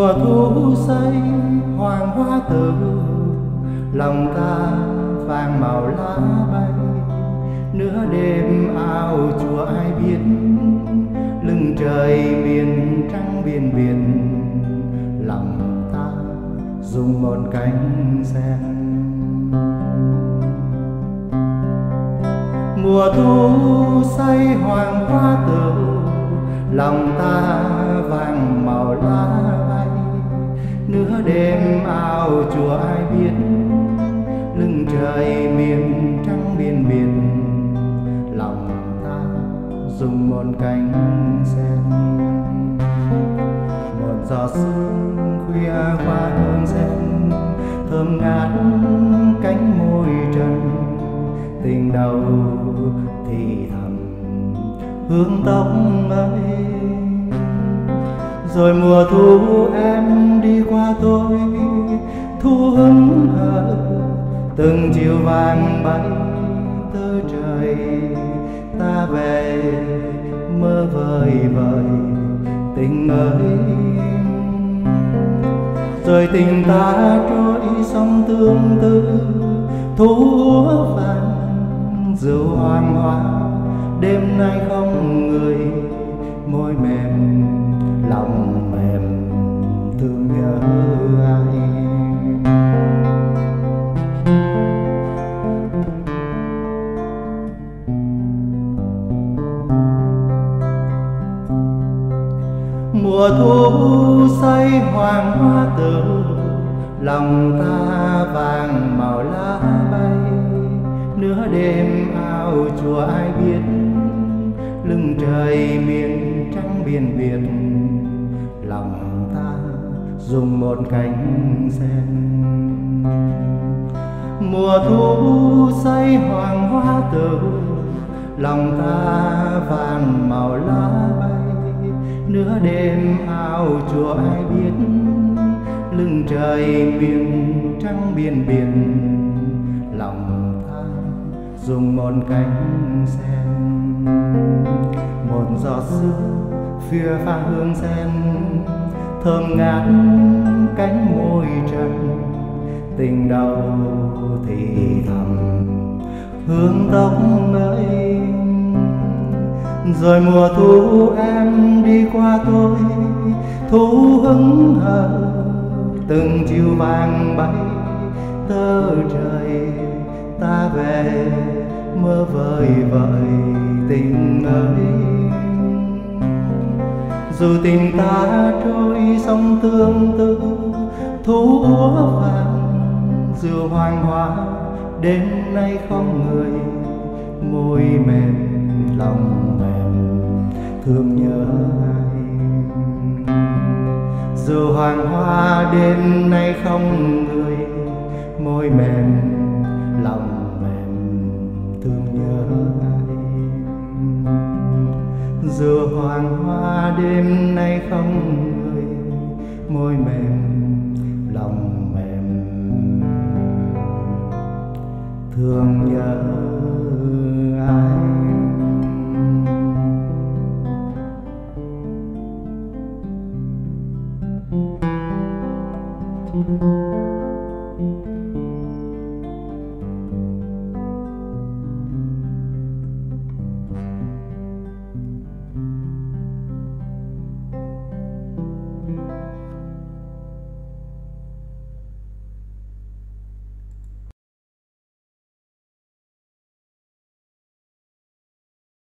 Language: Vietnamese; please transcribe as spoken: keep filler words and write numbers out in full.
Mùa thu say hoàng hoa tử, lòng ta vàng màu lá bay. Nửa đêm ao chùa ai biết, lưng trời miền trăng biển biển. Lòng ta dùng một cánh sen. Mùa thu say hoàng hoa tử, lòng ta vàng màu lá bay. Nửa đêm ao chùa ai biết, lưng trời miền trăng biển biển. Lòng ta dùng một cánh sen. Một giọt sương khuya qua hương sen, thơm ngát cánh môi trần. Tình đầu thì thầm hương tóc ấy. Rồi mùa thu em đi qua tôi, thu hứng hờ từng chiều vàng bay tơ trời. Ta về mơ vời vời tình ơi. Rồi tình ta trôi sông tương tư, thu úa vàng rượu hoàng hoa. Đêm nay không người, môi mềm lòng mềm thương nhớ ai. Mùa thu say hoàng hoa tử, lòng ta vàng màu lá bay. Nửa đêm ao chùa ai biết, lưng trời miền trăng biển biển. Lòng ta dùng một cánh sen. Mùa thu say hoàng hoa tử, lòng ta vàng màu lá bay. Nửa đêm ao chùa ai biết, lưng trời miền trăng biển biển. Lòng ta dùng một cánh sen. Một giọt sương phia pha hương sen, thơm ngát cánh môi trần. Tình đầu thì thầm hương tóc ấy. Rồi mùa thu em đi qua tôi, thu hứng hờ từng chiều vàng bay tơ trời. Ta về mơ vời vợi tình ơi. Dù tình ta trôi sông tương tư, thu úa vàng rượu hoàng hoa. Đêm nay không người, môi mềm lòng mềm thương nhớ ai. Rượu hoàng hoa đêm nay không người, môi mềm lòng mềm thương nhớ ai. Rượu hoàng hoa đêm nay không người, môi mềm lòng mềm thương nhớ ai. Thank you.